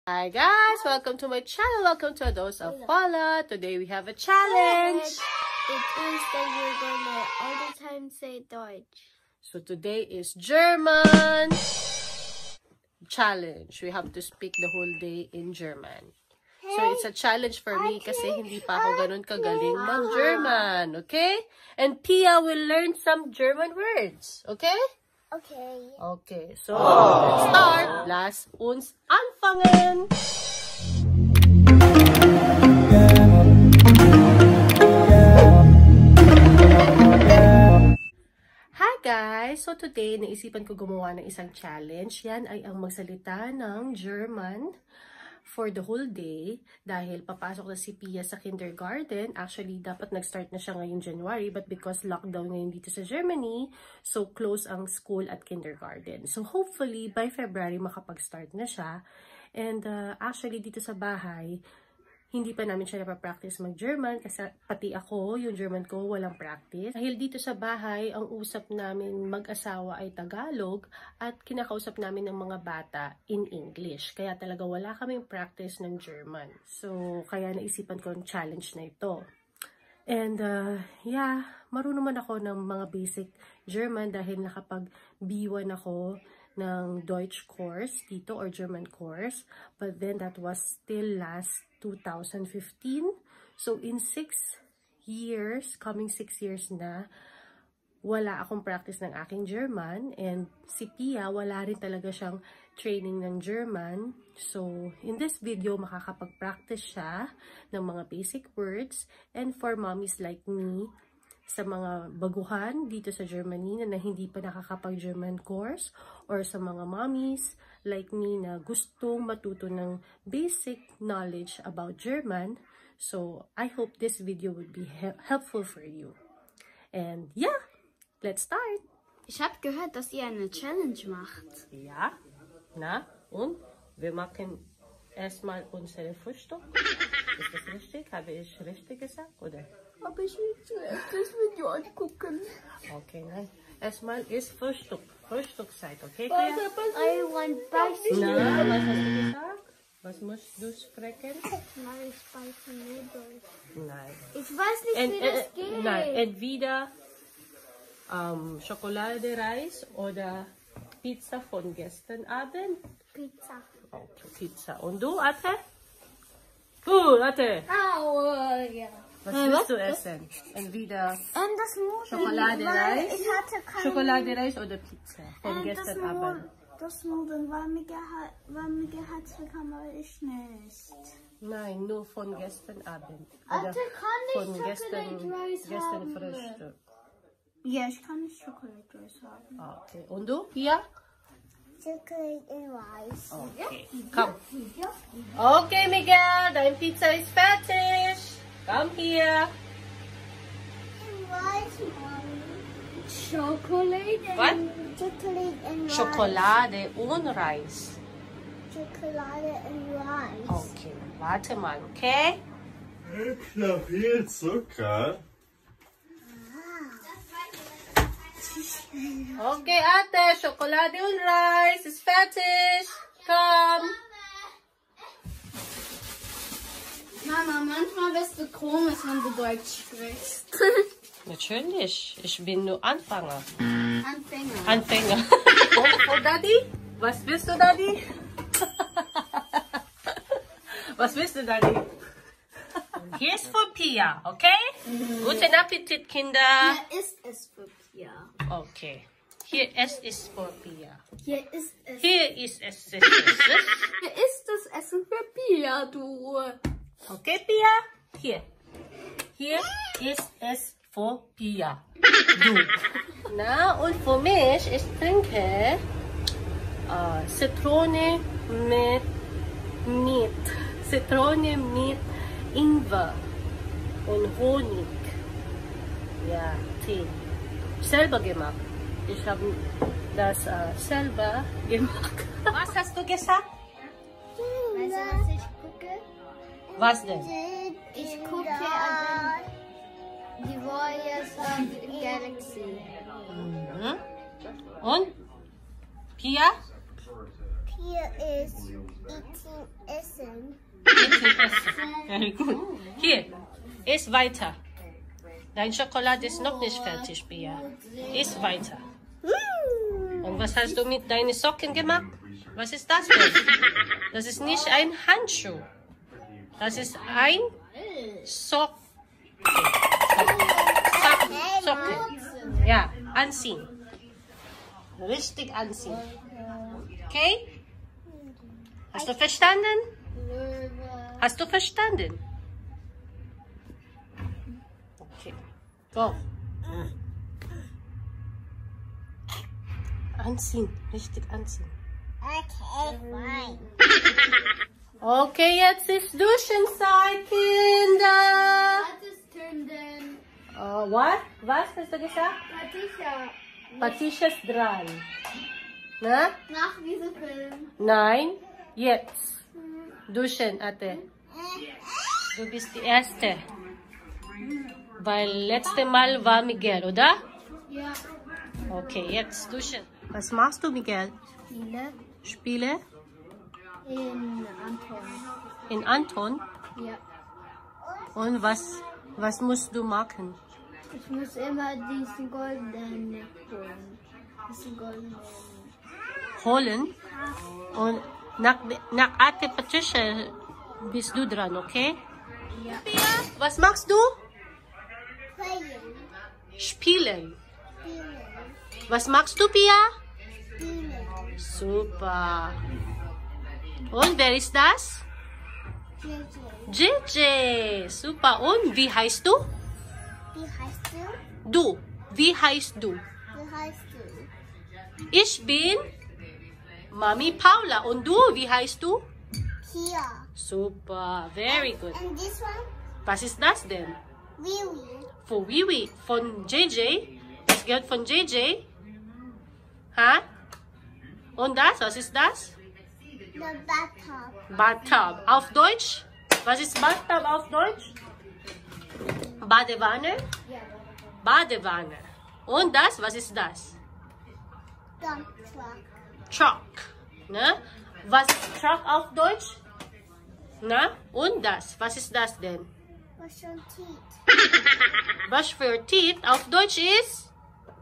Hi guys, welcome to my channel. Welcome to A Dose of Paula. Today we have a challenge. It is that you're gonna all the time say Deutsch. So today is German challenge. We have to speak the whole day in German. So it's a challenge for me kasi hindi pa ako ganun kagaling mag-German, okay? And Pia will learn some German words, okay? Okay. Okay, so let's start. Lass uns anfangen. Hi guys! So today, naisipan ko gumawa ng isang challenge. Yan ay ang magsalita ng German for the whole day dahil papasok na si Pia sa kindergarten. Actually, dapat nag-start na siya ngayong January but because lockdown ngayon dito sa Germany, so close ang school at kindergarten. So hopefully, by February, makapag-start na siya. And actually, dito sa bahay, hindi pa namin siya napapractice mag-German kasi pati ako, yung German ko, walang practice. Dahil dito sa bahay, ang usap namin mag-asawa ay Tagalog at kinakausap namin ng mga bata in English. Kaya talaga wala kaming practice ng German. So, kaya naisipan ko ang challenge na ito. And yeah, marunong man ako ng mga basic German dahil nakapag B1 ako ng Deutsch course dito or German course. But then that was still last 2015. So in 6 years, coming 6 years na, wala akong practice ng aking German. And si Pia, wala rin talaga siyang training ng German. So in this video, makakapag-practice siya ng mga basic words. And for mommies like me, sa mga baguhan dito sa Germany na hindi pa nakakapag-German course, or sa mga mommies like me na gustong matuto ng basic knowledge about German. So, I hope this video would be helpful for you. And yeah, let's start! Ich habe gehört, dass ihr eine Challenge macht. Ja, na, und wir machen erstmal unsere Frühstück. Ist das richtig? Habe ich richtig gesagt, oder? Aber ich will zuerst das Video angucken. Okay, nein. Erstmal ist Frühstück. Frühstückzeit, okay? I want spicy Na, was hast du gesagt? Was musst du sprechen? Nein, spicy noodles. Nein. Ich weiß nicht, wie das geht. Nein, entweder Schokolade, Reis oder Pizza von gestern Abend. Pizza. Okay, Pizza. Und du, Ate? Ate. Au, ja. Was willst du essen? Entweder Das Nudeln. Schokolade, Reis? Ich hatte keine... Schokolade, Reis oder Pizza von gestern Abend? Das Nudeln war mir geheizt bekommen, aber ich nicht. Nein, nur von gestern Abend. Ate, kann ich von Chocolate Rice gestern haben? Frühstück. Ja, ich kann nicht Chocolate Rice haben. Okay. Und du? Hier? Chocolate and Rice. Okay. Komm. Okay, Miguel, dein Pizza ist fertig. Komm hier. Rice, Mommy. Chocolate and... Was? Chocolate and Rice. Schokolade und Reis. Chocolate and Rice. Okay, warte mal, okay? Ich hab viel Zucker. Okay, Ate, Schokolade und Reis ist fertig. Komm. Mama, manchmal bist du komisch, wenn du Deutsch sprichst. Natürlich, ich bin nur Anfänger. Anfänger. Anfänger. Oh, Daddy? Was willst du, Daddy? Was willst du, Daddy? Hier ist für Pia, okay? Guten Appetit, Kinder. Hier ist es für Pia. Okay. Hier es ist für Pia. Hier ist es. Hier ist es. Hier ist das Essen für Pia, du. Okay, Pia? Hier. Hier ist es für Pia. Du. Na, und für mich, ich trinke Zitrone mit Zitrone mit Ingwer und Honig. Ja, Tee. Selber gemacht. Ich habe das selber gemacht. Was hast du gesagt? Weißt du, was ich gucke? Was denn? Ich gucke an die Warriors of Galaxy. Mhm. Und? Pia? Here is eating Essen. Very good. Hier, iss weiter. Dein Schokolade ist noch nicht fertig, Pia. Iss weiter. Und was hast du mit deinen Socken gemacht? Was ist das denn? Das ist nicht ein Handschuh. Das ist ein Socken. Socken. Ja, anziehen. Richtig anziehen. Okay? Hast du verstanden? Hast du verstanden? Okay. Go. Anziehen. Richtig anziehen. Okay, fine. Okay, jetzt ist Duschenzeit, Kinder. What is turned in? What? Was hast du gesagt? Patricia. Patricia ist dran. Na? Nach diesem Film. Nein, jetzt. Duschen, Ate. Du bist die Erste. Weil letzte Mal war Miguel, oder? Ja. Okay, jetzt duschen. Was machst du, Miguel? Viele. Spiele? In Anton. In Anton? Ja. Und was musst du machen? Ich muss immer diesen goldenen holen. Diesen goldenen. Holen? Und nach Ate Patricia bist du dran, okay? Ja. Was machst du? Playing. Spielen. Feeling. Was machst du, Pia? Feeling. Super. Und wer ist das? JJ. JJ. Super. Und wie heißt du? Wie heißt du? Du. Wie heißt du? Wie heißt du? Ich bin Mami Paula. Und du, wie heißt du? Kia. Super. Very good. And this one? Was ist das denn? Willy. Von Wiwi. Von JJ. Das gehört von JJ. Ha? Und das? Was ist das? The bathtub. Bathtub. Auf Deutsch? Was ist Bathtub auf Deutsch? Badewanne? Ja. Badewanne. Und das? Was ist das? Dump truck. Truck. Ne? Was ist Truck auf Deutsch? Na? Und das? Was ist das denn? Wash your teeth. Brush for your teeth auf Deutsch ist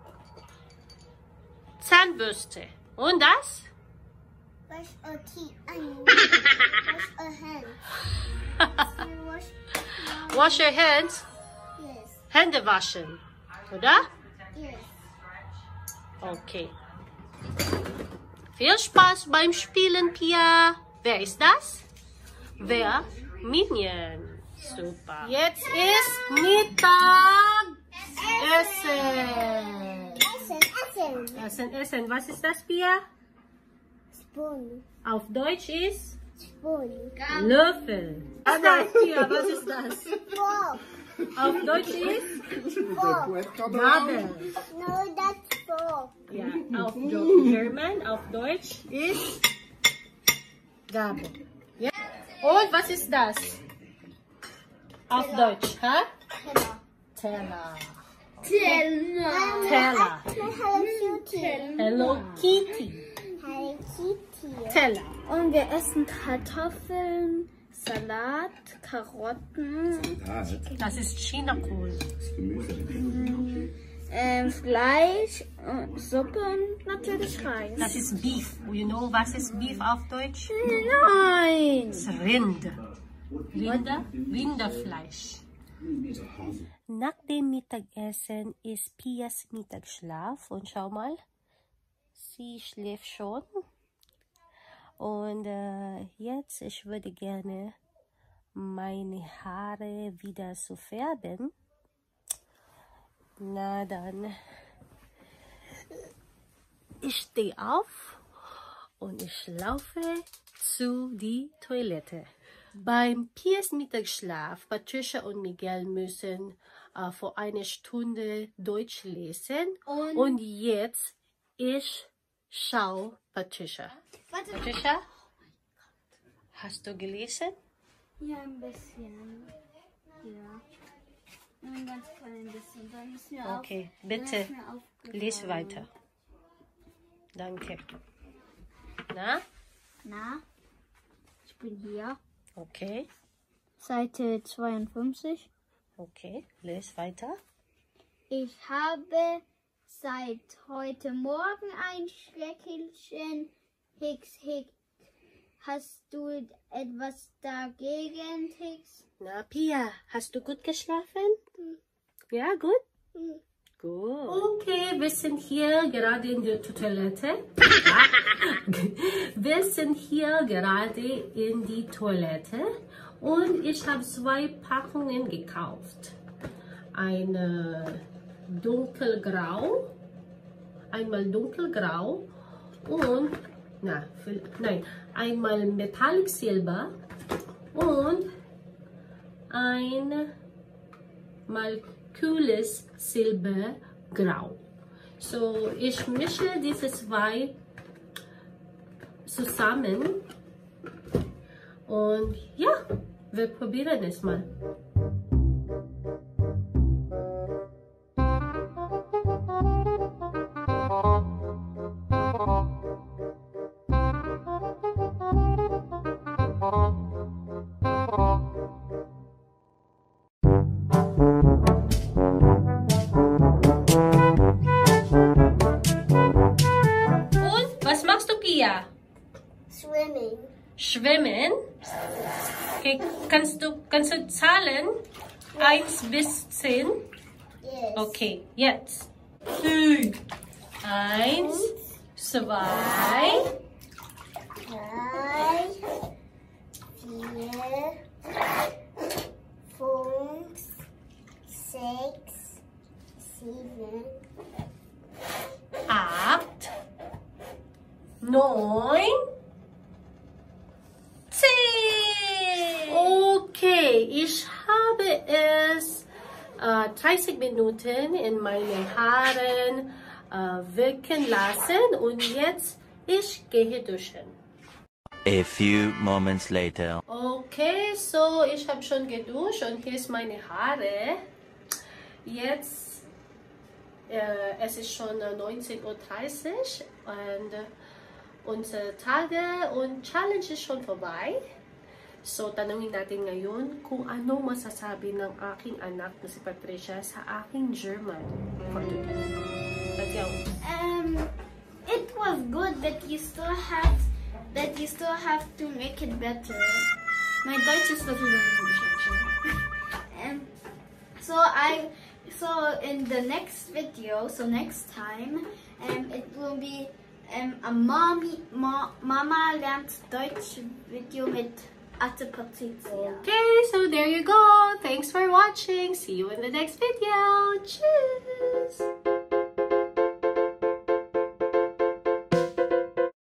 Zahnbürste. Und das? Wash your teeth. I mean, wash your hands. Wash your hands. Yes. Hände waschen. Oder? Yes. Okay. Viel Spaß beim Spielen, Pia. Wer ist das? Wer? Minion. Super. Jetzt ist Mittagessen. Essen. Essen. Was ist das, Pia? Spoon. Auf Deutsch ist Spoon. Löffel. Was ist das, Pia? Was ist das? Fork. Auf Deutsch ist Fork. Gabel. No, that's fork. Ja, auf German, auf Deutsch ist Gabel. Ja. Und was ist das? Auf Deutsch, ha? Teller. Teller. Hello Kitty. Hello Kitty. Hello Kitty. Teller. Und wir essen Kartoffeln, Salat, Karotten, Das ist Chinakohl. Fleisch, Suppe und natürlich Reis. Das ist Beef. You know, was ist Beef auf Deutsch? Nein! Das ist Rind. Rinderfleisch. Nach dem Mittagessen ist Pias Mittagsschlaf. Und schau mal, sie schläft schon. Und jetzt, ich würde gerne meine Haare wieder so färben. Na dann, ich stehe auf und ich laufe zu die Toilette. Beim Pias Mittagsschlaf, Patricia und Miguel müssen vor einer Stunde Deutsch lesen. Und jetzt, ich schau Patricia. Warte. Patricia, hast du gelesen? Ja, ein bisschen. Ja. Ein ganz klein bisschen. Dann müssen wir Okay, bitte, lies weiter. Danke. Na? Na, ich bin hier. Okay, Seite 52. okay. Lies weiter. Ich habe seit heute Morgen ein Schreckelchen. Hicks, Hicks. Hast du etwas dagegen, Hicks? Na, Pia, hast du gut geschlafen? Ja, gut? Gut. Okay, wir sind hier gerade in der Toilette. Wir sind hier gerade in die Toilette und ich habe 2 Packungen gekauft. Eine dunkelgrau, einmal dunkelgrau und, einmal Metallic Silber und einmal kühles Silbergrau. So, ich mische diese 2 zusammen und ja, wir probieren es mal. Was machst du, Pia? Swimming. Schwimmen? Okay, kannst du zahlen? 1 bis 10? Yes. Okay, jetzt. 1, 2, 3, 4, 5, 6, 7, 8, 9, 10. Okay, ich habe es 30 Minuten in meine Haaren wirken lassen und jetzt ich gehe duschen. A few moments later. Okay, so ich habe schon geduscht und hier ist meine Haare. Jetzt es ist schon 19:30 Uhr und unsere Tage und Challenge ist schon vorbei. So, tanungin natin ngayon kung ano masasabi ng aking anak na si Patricia sa aking German for today. Let's go. It was good, but you still have to make it better. My Deutsch is better than English, actually. So in the next video, so next time, it will be a Mama lernt Deutsch Video mit Ate Patricia. Okay, so there you go. Thanks for watching. See you in the next video. Tschüss.